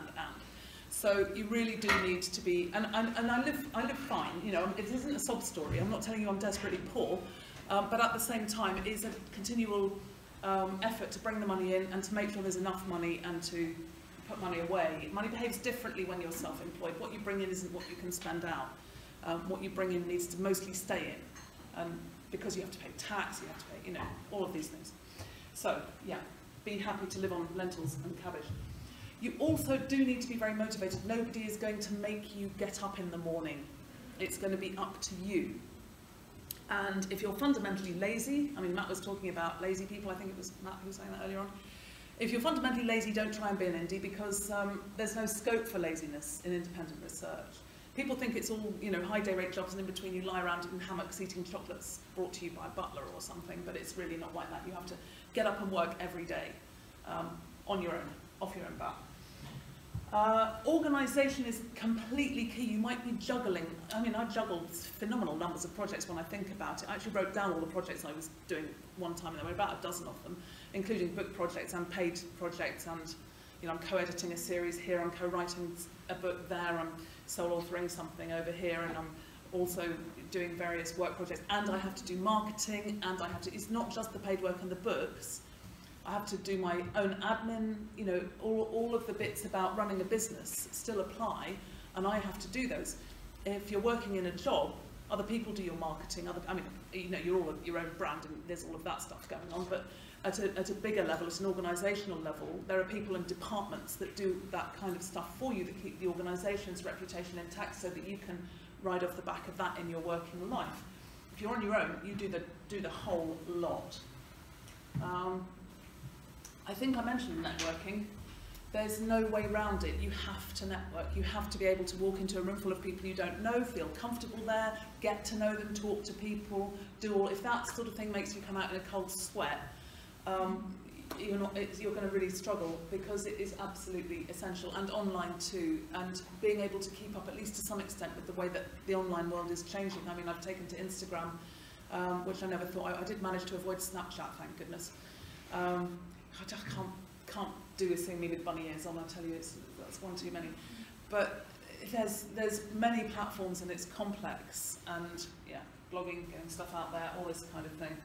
A: So you really do need to be, and I live fine. It isn't a sob story. I'm not telling you I'm desperately poor, but at the same time, it is a continual effort to bring the money in and to make sure there's enough money and to put money away. Money behaves differently when you're self-employed. What you bring in isn't what you can spend out. What you bring in needs to mostly stay in, because you have to pay tax, you have to pay, all of these things. So yeah, be happy to live on lentils and cabbage. You also do need to be very motivated. Nobody is going to make you get up in the morning. It's going to be up to you. And if you're fundamentally lazy, I mean, Matt was talking about lazy people, I think it was Matt who was saying that earlier on. If you're fundamentally lazy, don't try and be an indie, because there's no scope for laziness in independent research. People think it's all, high day rate jobs, and in between you lie around in hammocks eating chocolates brought to you by a butler or something, but it's really not like that. You have to get up and work every day on your own, off your own bat. Organisation is completely key. You might be juggling. I mean, I juggled phenomenal numbers of projects when I think about it. I actually wrote down all the projects I was doing one time, and there were about a dozen of them, including book projects and paid projects. And you know, I'm co-editing a series here, I'm co-writing a book there, I'm sole authoring something over here, and I'm also doing various work projects. And I have to do marketing, and I have to. It's not just the paid work and the books. I have to do my own admin, you know, all of the bits about running a business still apply, and I have to do those. If you're working in a job, other people do your marketing, I mean, you know, you're all your own brand and there's all of that stuff going on, but at a bigger level, at an organisational level, there are people and departments that do that kind of stuff for you, that keep the organisation's reputation intact so that you can ride off the back of that in your working life. If you're on your own, you do the whole lot. I think I mentioned networking. There's no way around it. You have to network. You have to be able to walk into a room full of people you don't know, feel comfortable there, get to know them, talk to people, do all. If that sort of thing makes you come out in a cold sweat, you're going to really struggle, because it is absolutely essential, and online too, and being able to keep up at least to some extent with the way that the online world is changing. I mean, I've taken to Instagram, which I never thought. I did manage to avoid Snapchat, thank goodness. I just can't do a thing me with bunny ears on, I'll tell you, that's one too many. But there's many platforms, and it's complex, and yeah, blogging, getting stuff out there, all this kind of thing.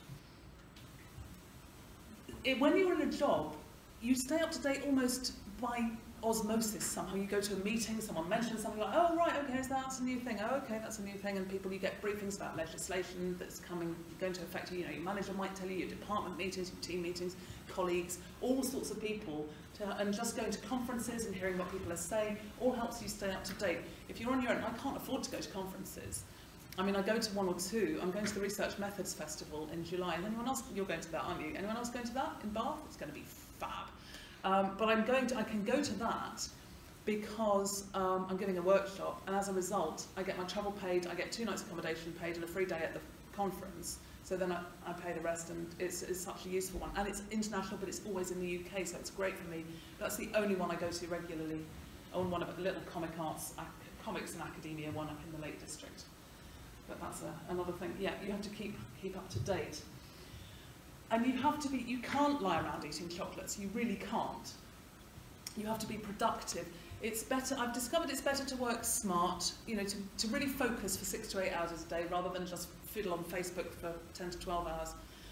A: When you're in a job, you stay up to date almost by osmosis somehow. You go to a meeting, someone mentions something, like, oh right, okay, so that's a new thing, oh okay, that's a new thing, and you get briefings about legislation that's going to affect you. You know, your manager might tell you, your department meetings, your team meetings, colleagues, all sorts of people, and just going to conferences and hearing what people are saying, all helps you stay up to date. If you're on your own, I can't afford to go to conferences. I mean, I go to one or two. I'm going to the Research Methods Festival in July, and anyone else, you're going to that, aren't you? Anyone else going to that in Bath? It's going to be fab. But I can go to that because I'm giving a workshop, and as a result, I get my travel paid, I get 2 nights accommodation paid, and a free day at the conference. So then I pay the rest, and it's such a useful one. And it's international, but it's always in the UK, so it's great for me. That's the only one I go to regularly. I own one of the little comics and academia one up in the Lake District. But that's another thing. Yeah, you have to keep up to date. And you can't lie around eating chocolates. You really can't. You have to be productive. It's better, I've discovered it's better to work smart, you know, to really focus for 6 to 8 hours a day rather than just fiddle on Facebook for 10 to 12 hours.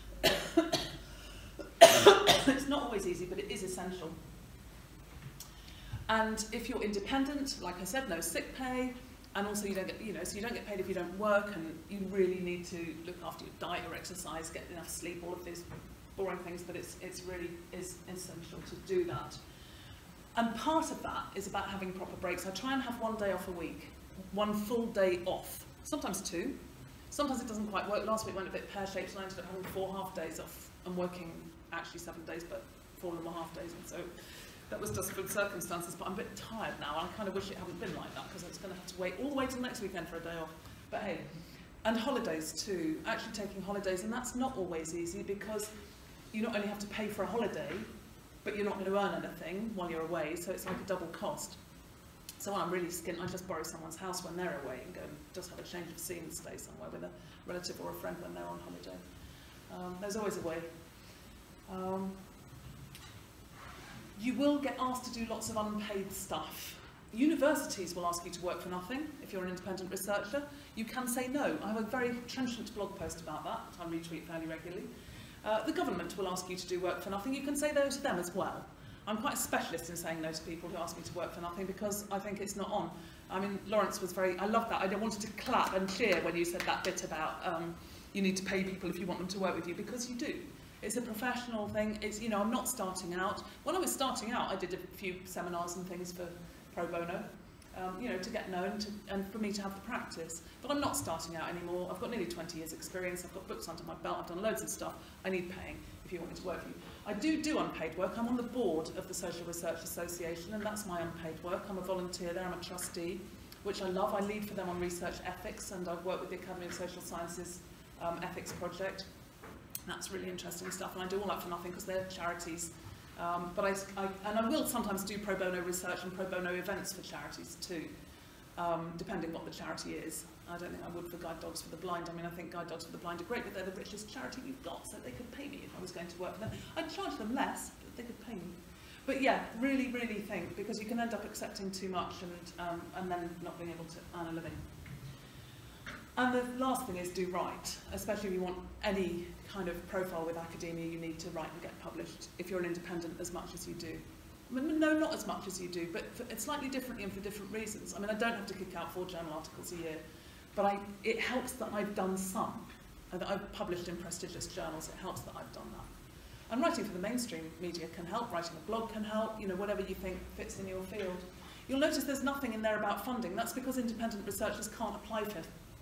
A: It's not always easy, but it is essential. And if you're independent, like I said, no sick pay, and also you don't get, so you don't get paid if you don't work, and you really need to look after your diet, your exercise, get enough sleep, all of these boring things, but it's really is essential to do that. And part of that is about having proper breaks. I try and have 1 day off a week, 1 full day off, sometimes 2. Sometimes it doesn't quite work. Last week went a bit pear-shaped, and I ended up having 4 half days off. I'm working actually 7 days, but 4.5 days, and so that was just good circumstances, but I'm a bit tired now, and I kind of wish it hadn't been like that, because I was going to have to wait all the way till next weekend for a day off. But hey, and holidays too, actually taking holidays, and that's not always easy, because you not only have to pay for a holiday, but you're not going to earn anything while you're away, so it's like a double cost. So when I'm really skint, I just borrow someone's house when they're away and go and just have a change of scene and stay somewhere with a relative or a friend when they're on holiday. There's always a way. You will get asked to do lots of unpaid stuff. Universities will ask you to work for nothing if you're an independent researcher. You can say no. I have a very trenchant blog post about that I retweet fairly regularly. The government will ask you to do work for nothing. You can say no to them as well. I'm quite a specialist in saying no to people who ask me to work for nothing, because I think it's not on. I mean, Lawrence was I love that. I wanted to clap and cheer when you said that bit about you need to pay people if you want them to work with you, because you do. It's a professional thing. It's, I'm not starting out. When I was starting out, I did a few seminars and things for pro bono, to get known and for me to have the practice. But I'm not starting out anymore. I've got nearly 20 years experience. I've got books under my belt. I've done loads of stuff. I need paying if you want me to work for you. I do unpaid work. I'm on the board of the Social Research Association, and that's my unpaid work. I'm a volunteer there. I'm a trustee, which I love. I lead for them on research ethics, and I've worked with the Academy of Social Sciences ethics project. That's really interesting stuff, and I do all that for nothing because they're charities But I will sometimes do pro bono research and pro bono events for charities too, depending what the charity is. I don't think I would for Guide Dogs for the Blind. I mean, I think Guide Dogs for the Blind are great, but they're the richest charity we've got, so they could pay me if I was going to work for them. I'd charge them less, but they could pay me. But yeah, really, really think, because you can end up accepting too much and then not being able to earn a living. And the last thing is do write, especially if you want any kind of profile with academia, you need to write and get published if you're an independent as much as you do. I mean, no, not as much as you do, but it's slightly differently and for different reasons. I mean, I don't have to kick out 4 journal articles a year, but it helps that I've done some, and that I've published in prestigious journals. It helps that I've done that. And writing for the mainstream media can help, writing a blog can help, you know, whatever you think fits in your field. You'll notice there's nothing in there about funding. That's because independent researchers can't apply for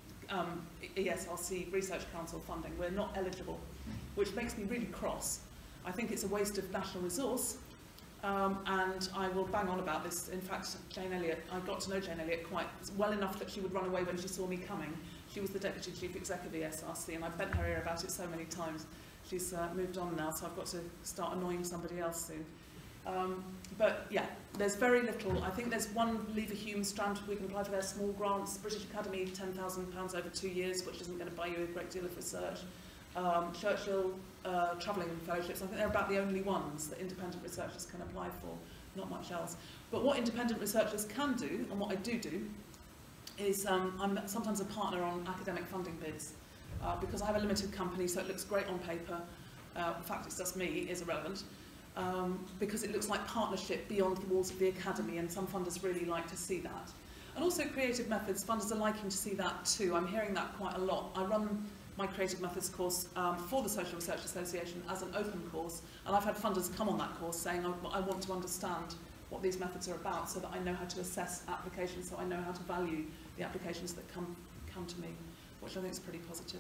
A: ESRC Research Council funding. We're not eligible, which makes me really cross. I think it's a waste of national resource, and I will bang on about this. In fact, Jane Elliott, I got to know Jane Elliott quite well enough that she would run away when she saw me coming. She was the Deputy Chief Exec of ESRC, and I bent her ear about it so many times. She's moved on now, so I've got to start annoying somebody else soon. But yeah, there's very little. I think there's one Lever Hume strand we can apply for their small grants. British Academy, £10,000 over 2 years, which isn't going to buy you a great deal of research. Churchill travelling fellowships, I think they're about the only ones that independent researchers can apply for, not much else. But what independent researchers can do, and what I do, is I'm sometimes a partner on academic funding bids. Because I have a limited company, so it looks great on paper. The fact it's just me is irrelevant. Because it looks like partnership beyond the walls of the academy, and some funders really like to see that. And also Creative Methods, funders are liking to see that too. I'm hearing that quite a lot. I run my Creative Methods course for the Social Research Association as an open course, and I've had funders come on that course saying, I want to understand what these methods are about so that I know how to assess applications, so I know how to value the applications that come to me, which I think is pretty positive.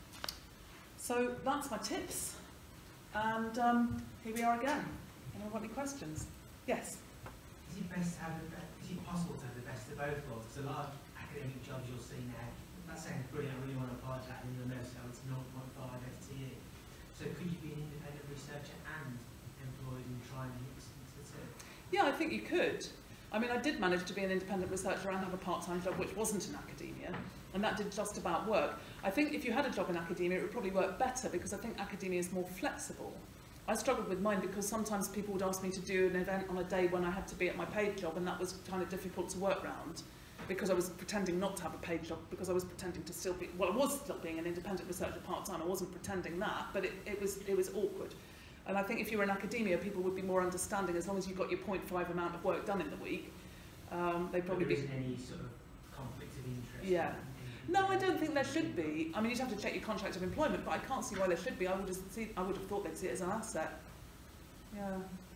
A: So that's my tips, and here we are again. Anyone got any questions? Yes?
I: Is it possible to have the best of both worlds? Because a lot of academic jobs you'll see now, that sounds brilliant, I really want to apply to that, and you'll notice how it's 0.5 FTE. So could you be an independent researcher and employed and try and mix the two?
A: Yeah, I think you could. I mean, I did manage to be an independent researcher and have a part-time job which wasn't in academia, and that did just about work. I think if you had a job in academia, it would probably work better because I think academia is more flexible. I struggled with mine because sometimes people would ask me to do an event on a day when I had to be at my paid job, and that was kind of difficult to work around because I was pretending not to have a paid job, because I was pretending to still be, well, I was still being an independent researcher part-time. I wasn't pretending that, but it was awkward. And I think if you were in academia, people would be more understanding as long as you got your 0.5 amount of work done in the week. They'd probably be.
I: There isn't any sort of conflict of interest.
A: Yeah. No, I don't think there should be. I mean, you'd have to check your contract of employment, but I can't see why there should be. I would have thought they'd see it as an asset. Yeah.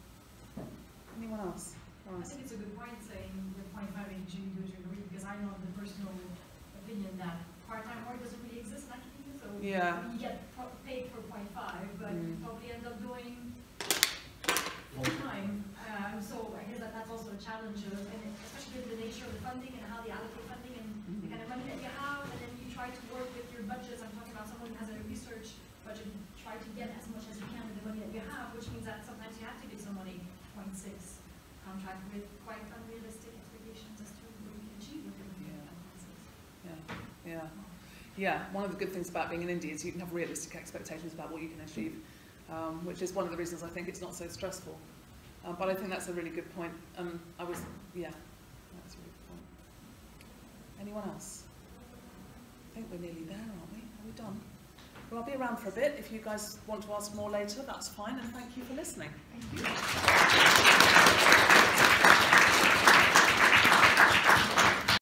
A: Anyone else?
J: I think it's a good point saying the 0.5 HG would agree, because I know the personal opinion that part-time work doesn't really exist in academia, so
A: yeah.
J: You get paid for 0.5, but you probably end up doing full-time. So I guess that's also a challenge, and especially with the nature of the funding and how they allocate funding and the kind of money that you have, and then you try to work with your budgets. I'm talking about someone who has a research budget, try to get as much as you can with the money that you have, which means that sometimes you have to give somebody 0.6 contract with quite unrealistic expectations as to what you can achieve with your 0.6.
A: Yeah. One of the good things about being in India is you can have realistic expectations about what you can achieve, which is one of the reasons I think it's not so stressful. But I think that's a really good point. That's a really good point. Anyone else? I think we're nearly there, aren't we? Are we done? Well, I'll be around for a bit. If you guys want to ask more later, that's fine, and thank you for listening.
J: Thank you.